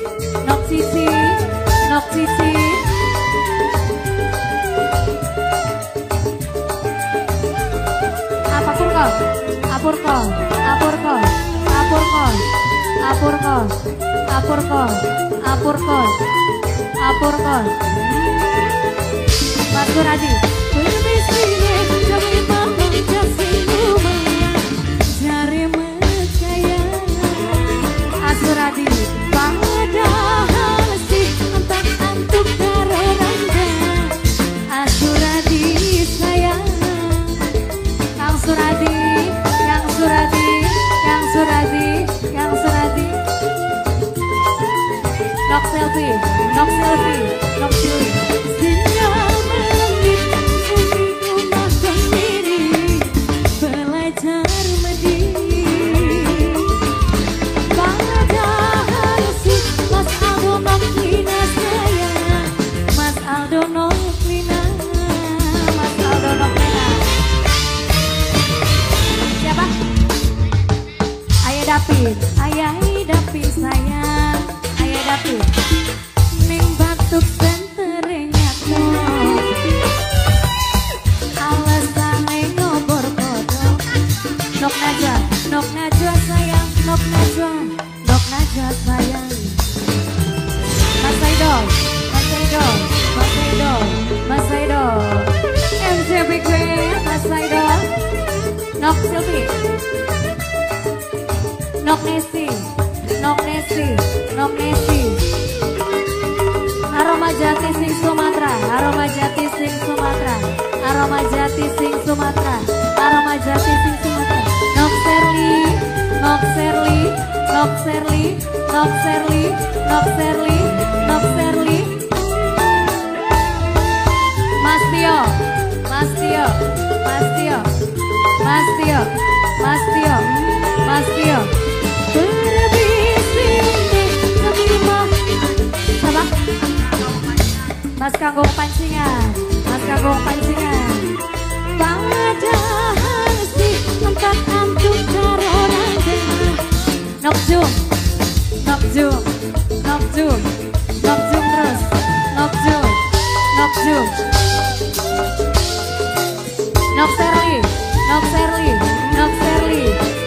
Nok Cici, Nok Cici. Apapun kau, apur kau, apur kau, apur kau, apur kau, apur kau, apur kau, apur kau. Mas Suradi. Asuradi padahal sih entah antuk karo randa. Asuradi sayang Kang Suradi, Kang Suradi, Kang Suradi, Kang Suradi. Nok selfie, nok selfie, nok selfie. Ayah Dapi sayang, Ayah Dapi ning batuk senterenya alasane ngobor kodok. Nok Najwa sayang, Nok Najwa, Nok Najwa sayang. Mas Aidol, Mas Aidol, Mas Aidol, Mas Aidol, MCBK, Mas Aidol. Nok Silvi, Nok Nesi, Nok Nesi, Nok Nesi. Aroma Jati sing Sumatera, Aroma Jati sing Sumatera, Aroma Jati sing Sumatera, Aroma Jati sing Sumatera. Nok Serli, Nok Serli, Nok Serli, Nok Serli, Nok Serli, Nok Serli. Mas Tio, Mas Tio, Mas Tio, Mas Tio, Mas Tio, Mas Tio. Mas Kanggung Pancingan, Mas Kanggung Pancingan. Padahal sih tempat antuk karo randa. Nok Zoom, Nok Zoom, Nok Zoom, Nok Zoom terus, Nok Zoom, Nok Zoom. Nok Serli, Nok Serli, Nok Serli.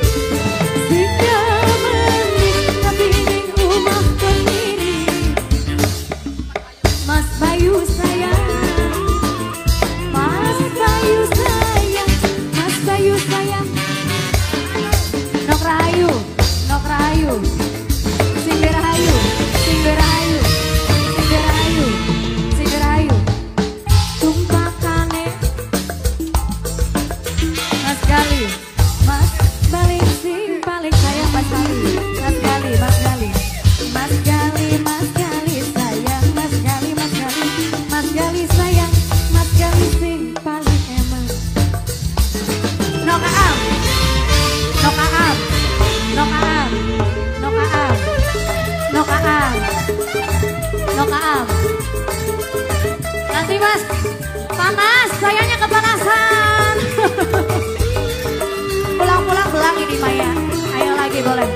Nanti Mas, panas, sayangnya kepanasan. Pulang-pulang belang ini Maya. Ayo lagi boleh.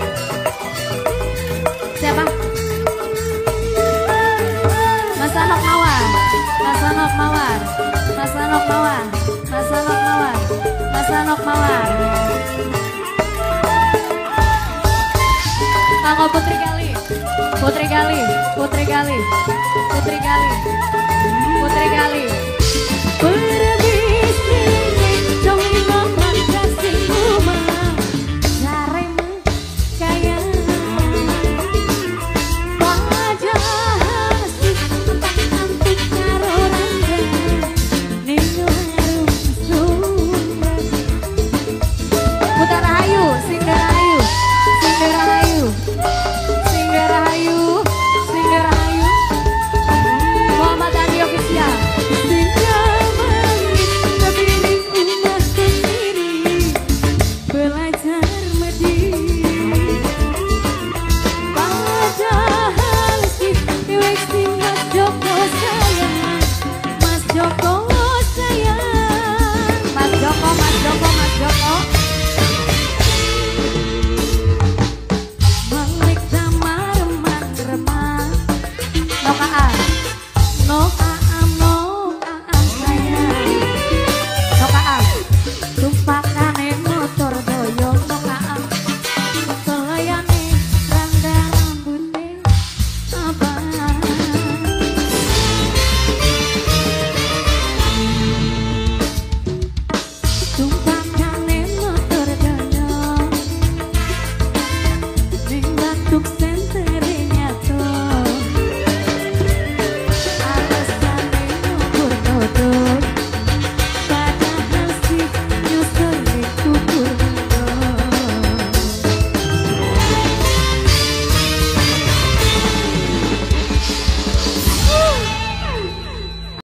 Siapa? Mas Anok Mawar, Mas Anok Mawar, Mas Anok Mawar, Mas Anok Mawar, Mas Anok Mawar. Tanggo Putri Gali, Putri Gali, Putri Gali, Putri Gali, Putri Gali.